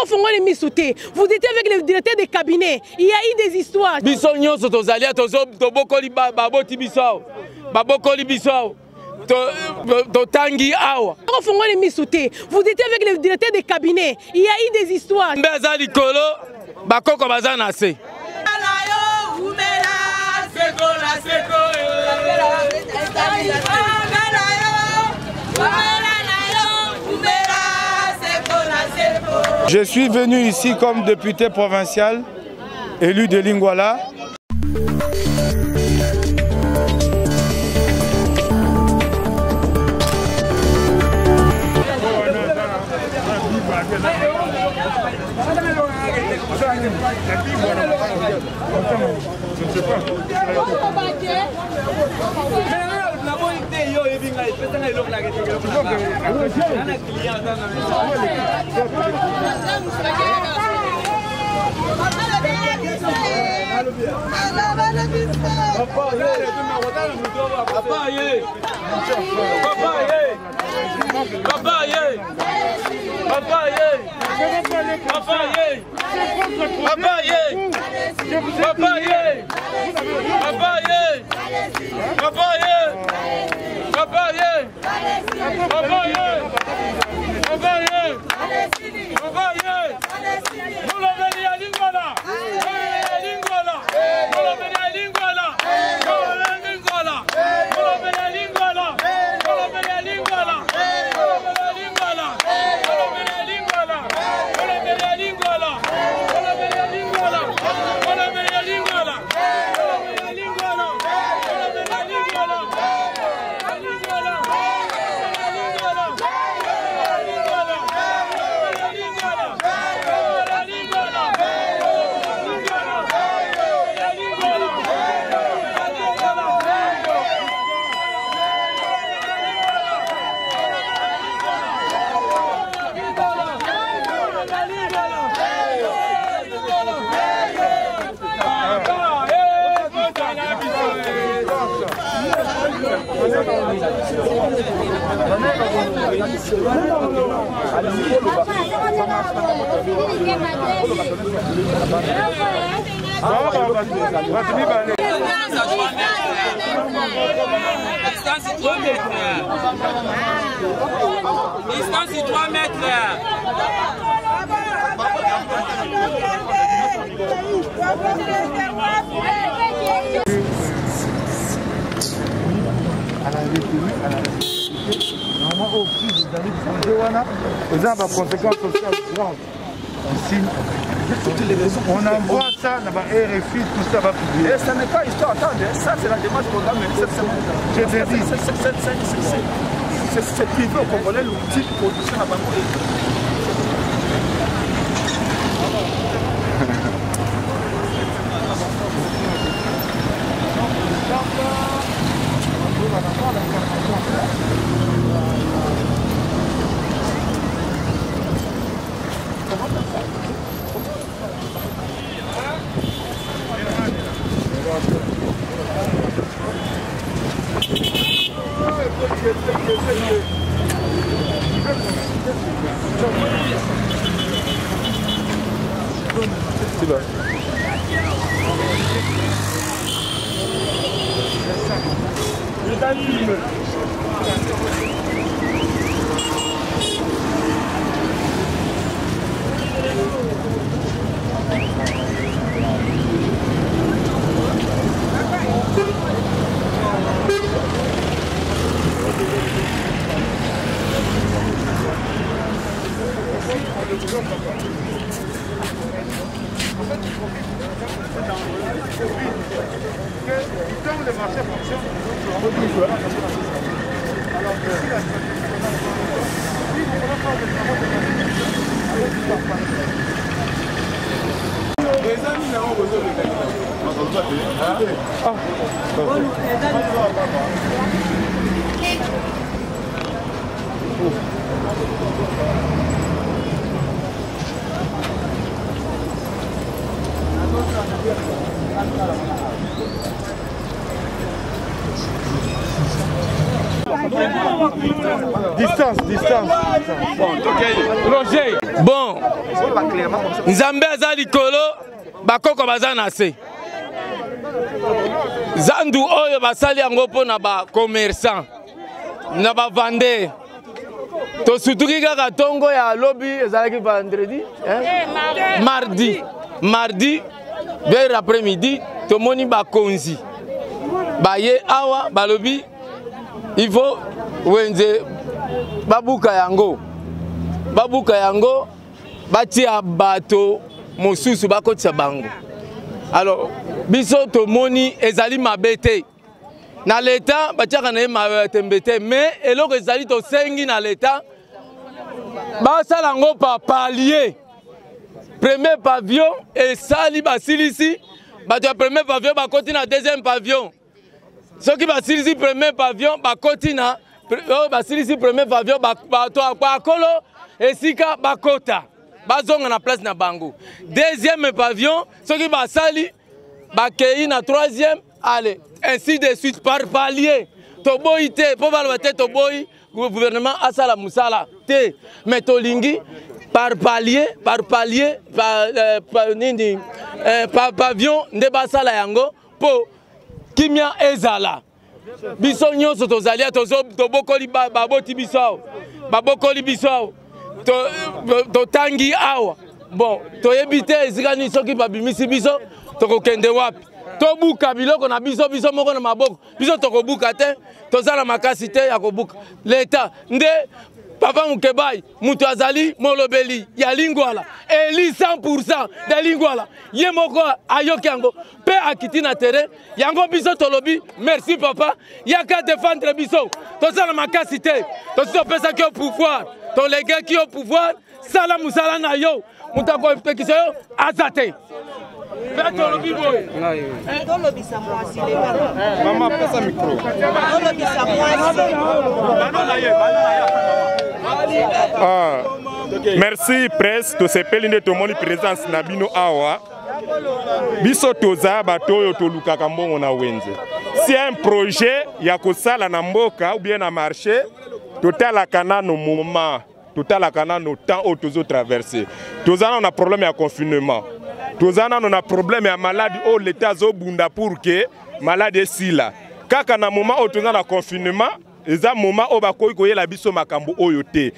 Vous étiez avec le directeur des cabinets. Il y a eu des histoires. Vous étiez avec le directeur des cabinets. Il y a eu des histoires. Je suis venu ici comme député provincial, élu de Lingwala. Distance 3 mètres. À la République, à la République, normalement au prix des années de ils ont des conséquences sociales graves. On envoie ça dans la RFI, tout ça va publier. Et ça n'est pas histoire, attendez, ça c'est la démarche programme, je te dis. C'est privé au Congolais l'outil de production à Bangui. C'est bon. Tant le marché fonctionne, Distance. Bon, ok. Roger. Bon, Nzambe aza likolo, bakoko baza na se. Zandu oyo basali yango pona ba commerçant, na ba vendeur. To sutuki kaka tongo ya lobby ezalaki vendredi, mardi, vers l'après-midi, to moni ba konzi. Ba ye awa balobi il faut wenze babuka yango. Babuka yango batia bato mosusu bakotisa bango. Alors biso to moni ezali mabete na l'état batiaka na mabete mais eloko ezali to sengi na l'état basala ngo pa palier premier pavillon et sali basilisi bato ya premier pavillon bakoti na deuxième pavillon soki basilisi premier pavillon bakoti na basilisi premier pavillon bato akolo esika bakota bazonga na place na bango deuxième pavillon soki basali bakei na troisième allez ainsi de suite par palier toboyi te po baloba te toboyi gouvernement asala musala te mais tolingi par palier par pavillon nde basala yango po kimia ezala biso nyonso tozalia tobokoli baboti biso awa totangi awa bon toyebi te esika nini soki babimisi biso tokokende wapi tobuka biloko na biso moko na maboko biso tokobuka te tozala makasi te ya kobuka leta nde papa Mukebai mutu azali molobeli ya lingwala eli 100% de lingwala ye moko ayoki yango pe akiti na terrain yango biso tolobi merci papa yaka défendre biso tozala makasi te topesa ki au pouvoir tolege ki au pouvoir sala musala na yo mutako pekisa yo azate Maman, passe un micro. Merci presse to sepeli nde tomoni présence na bino awa biso toza bato oyo tolukaka mbongo na wenze si un projet ya kosala na mboka ou bien na marché totalaka nano moment totalaka nano temps oyo tozo traverser tozana na problème ya confinement tozana na problème ya maladie oyo l'état zobunda pour que maladie esila kaka na moment oyo tozana na confinement eza moment oyo bakoki koyela biso makambo oyo te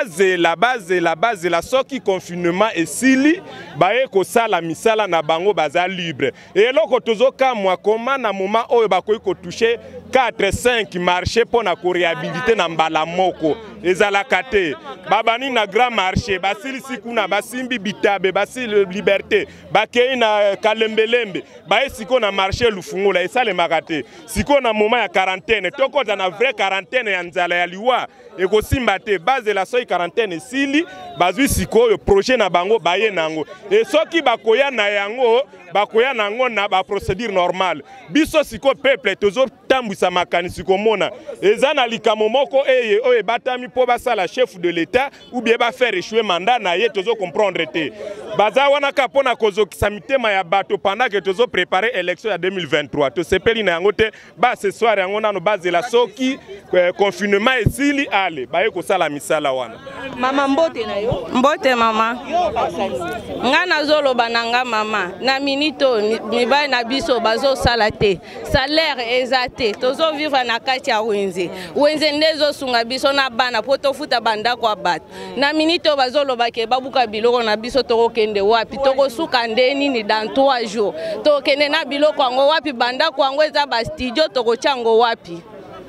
bazela soki confinement esili baye kosala misala na bango baza libre eloko tozokamwa koma na moment oyo bakoki kotouche 4-5 marché pour na réhabiliter na mbala moko ezalaka te babani na grand marché basilisi kuna basimbi bitabe basili liberté bakei na kalembelembe baye siko na marché lufungola esalemaka te siko na moment ya quarantaine tokota na vrai quarantaine ya nzala ya liwa ekosimba te bazela soi quarantaine esili bazwi sikoyo projet na bango baye nango e soki bakoya na yango na ba procédure normale biso siko peuple tozo tambwisa makanisi komona eza na likamo moko oye batami po basala chef de l'état ou bien ba faire échouer mandat na ye tozo comprendre te baza wana ka pona kozokisa mitema ya bato pendant que tozo préparer élection ya 2023 to sepeli na yango te ba ce soir yango nano bazela soki confinement esili ale baye kosala misala wana mama mbote na yo mbote mama nga nazoloba nanga mama na minito mibali na biso bazo sala te salaire ezate tozo vivre na kati ya wenze ndezo sunga biso na bana poto futa banda kwa bat na minito bazoloba ke babuka biloko na biso tokokende wapi tokosuka ndeni ni dans 3 jours tokende na biloko yango wapi banda kwango eza ba studio tokochango wapi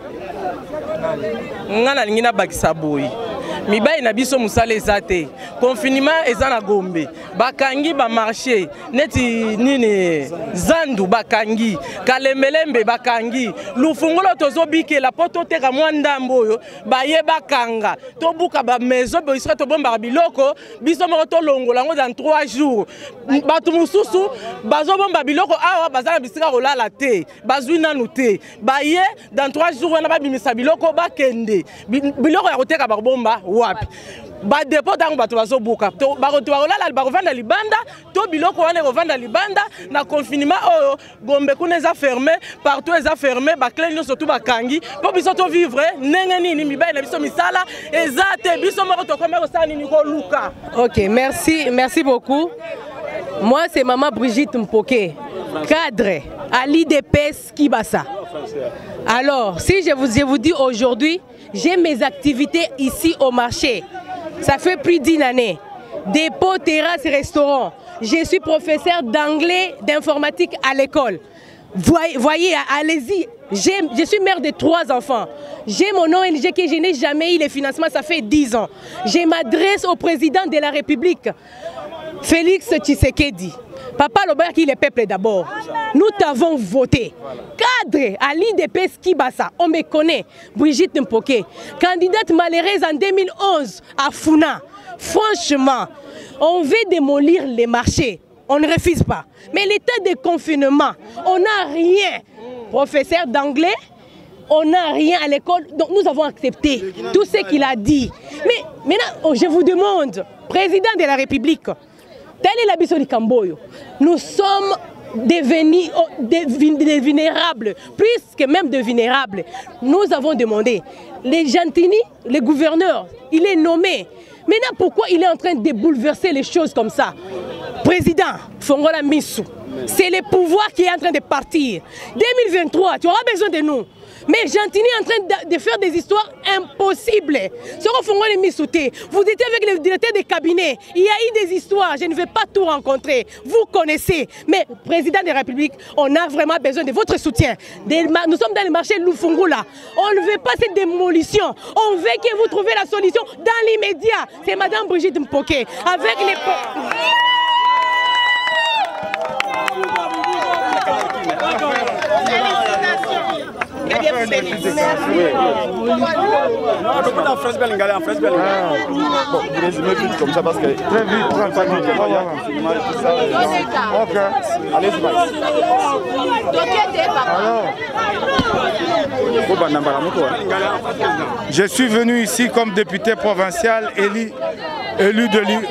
ngana lingina bakisa boyi mibali na biso musala ezate confinement eza na Gombe bakangi ba marché neti nini zandu bakangi kalembelembe bakangi lufungolo tozobikela poto teka mwa ndambo oyo baye bakanga tobuka ba maison boisra to bomba biloko biso moko to longola ngo dans 3 jours batu mususu bazobomba biloko awa bazana bisika kolala te bazwi nanu te baye dans 3 jours wana babimisa biloko bakende biloko ya koteka bakobomba wapi badepo ntango bato bazobuka bakolala bakovanda libanda to biloko wana ekovanda libanda na confinement oyo Gombe kuna eza fermé partout eza fermé bakle nyonso tu bakangi mpo biso tovivre ndenge nini mibali na biso misala eza te biso moko tokoma kosala nini koluka. Ok, merci beaucoup. Moi c'est maman Brigitte Mpoké, cadre à l'IDPS Kibasa. Alors si je vous dis aujourd'hui, j'ai mes activités ici au marché. Ça fait plus d'1 année. Dépôt, terrasse, restaurant. Je suis professeur d'anglais, d'informatique à l'école. Voyez, allez-y. Je suis mère de 3 enfants. J'ai mon ONG que je n'ai jamais eu les financements, ça fait 10 ans. Je m'adresse au président de la République, Félix Tshisekedi. Papa Lobert qui est le peuple d'abord. Nous t'avons voté. Cadre à l'IDPS Kibasa, on me connaît. Brigitte Mpoké, candidate malheureuse en 2011 à Funa. Franchement, on veut démolir les marchés. On ne refuse pas. Mais l'état de confinement, on n'a rien. Professeur d'anglais, on n'a rien à l'école. Donc nous avons accepté tout ce qu'il a dit. Mais maintenant, je vous demande, président de la République, tel est l'habit du Camboyo. Nous sommes devenus des vulnérables, plus que même de vulnérables. Nous avons demandé, les Gentini, le gouverneur, il est nommé. Maintenant, pourquoi il est en train de bouleverser les choses comme ça? Président, Fongola Missou, c'est le pouvoir qui est en train de partir. 2023, tu auras besoin de nous. Mais Gentini est en train de faire des histoires impossibles. Vous étiez avec le directeur des cabinets. Il y a eu des histoires. Je ne vais pas tout rencontrer. Vous connaissez. Mais président de la République, on a vraiment besoin de votre soutien. Nous sommes dans le marché Lufungula. On ne veut pas cette démolition. On veut que vous trouviez la solution dans l'immédiat. C'est Madame Brigitte Mpoké. Avec les... En France belge, en France belge. Bon, vous résumez vite comme ça parce que très vite, ok. Allez-y. Je suis venu ici comme député provincial élu de l'île.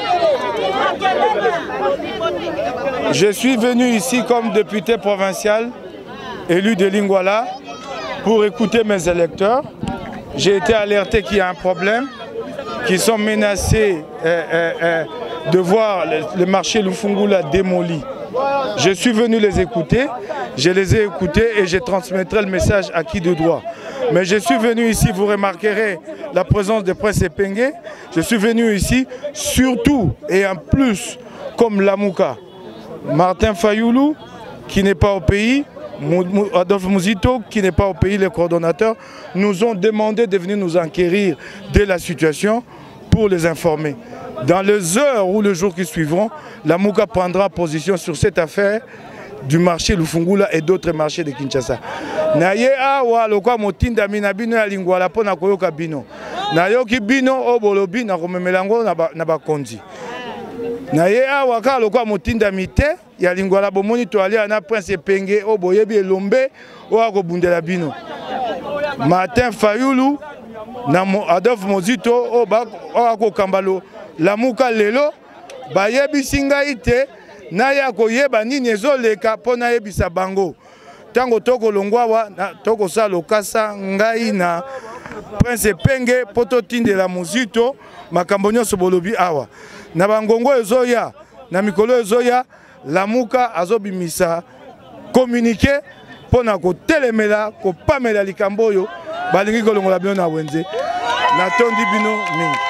Je suis venu ici comme député provincial élu de Lingwala pour écouter mes électeurs. J'ai été alerté qu'il y a un problème, qu'ils sont menacés de voir le marché Lufungula démoli. Je suis venu les écouter, je les ai écoutés et je transmettrai le message à qui de droit. Mais je suis venu ici, vous remarquerez la présence de Prince Epenge. Je suis venu ici surtout et en plus comme Lamouka. Martin Fayoulou qui n'est pas au pays, Adolphe Muzito, qui n'est pas au pays, les coordonnateurs, nous ont demandé de venir nous enquérir de la situation pour les informer. Dans les heures ou les jours qui suivront, la Mouka prendra position sur cette affaire du marché Lufungula et d'autres marchés de Kinshasa. Naye awa lokwa motinda mina bino ya lingwala pona koyoka bino. Nayoki bino obolobi na komemelango na bakonzi. Naye awa ka lokwa motinda mite ya lingwala bomoni to ali na Prince Epenge oboyebi elombe o akobundela bino. Martin Fayoulou na Adolphe Muzito o akokambalo Lamuka lelo bayebi singa ite na ya koyeba nini ezoleka pona yebisa bango. Tango toko longwawa toko sa lokasa ngai na Prince Epenge poto tindela Muzito makambo nyonso bolobi awa. Na bangongo ezoya na mikolo ezoya Lamuka azobimisa communiquer pona ko telemela ko pamela likamboyo balingi kolongola bino na wenze na tondi bino mingi.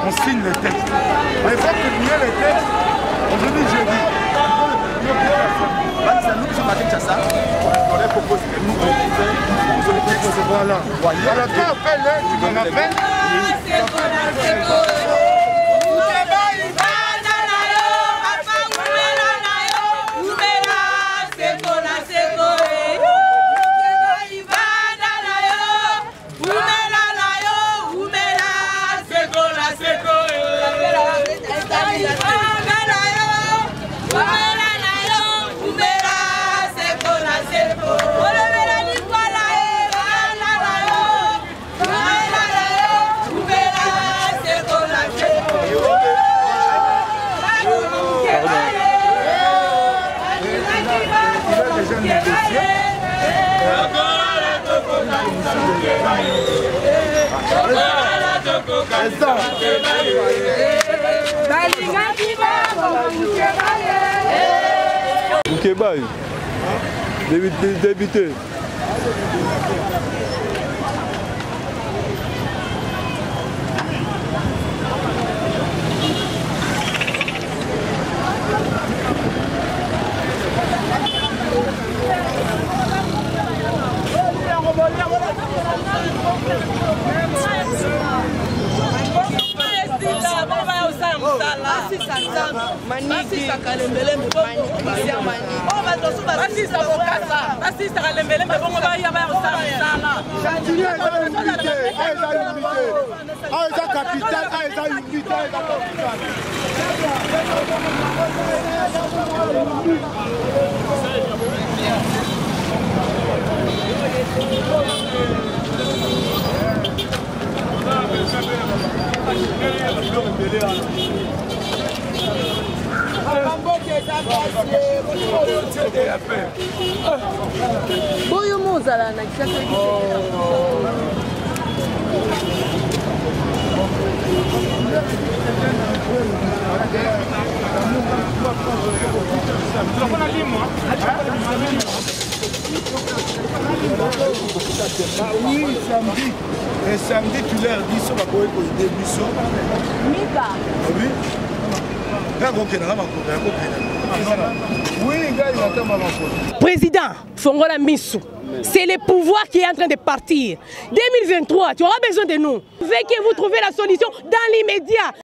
on signe les textes. Mais il faut publier les textes. Aujourd'hui, jeudi. Voilà. Voilà, tu appelles, tu me rappelles. Bouquet-bail, débuté. Oui, samedi. Et samedi, tu leur dis ça va pour aider Busso. Oui. Président Fongola Missou, c'est le pouvoir qui est en train de partir. 2023, tu auras besoin de nous. Veuillez que vous trouviez la solution dans l'immédiat.